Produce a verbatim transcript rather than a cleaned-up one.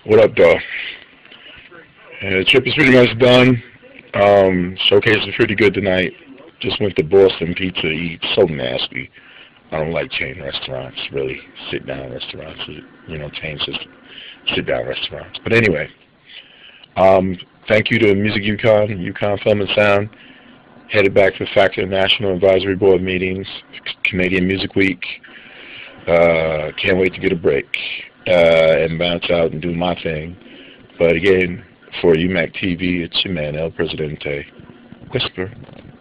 What up, though? Uh, the trip is pretty much done. Um, showcase was pretty good tonight. Just went to Boston Pizza to eat. So nasty. I don't like chain restaurants, really. Sit-down restaurants, you know, chains just sit-down restaurants. But anyway, um, thank you to Music Yukon, Yukon Film and Sound. Headed back to the Factor National Advisory Board meetings, Canadian Music Week. Uh, can't wait to get a break uh, and bounce out and do my thing. But again, for U M A C T V, it's your man, El Presidente. Whisper.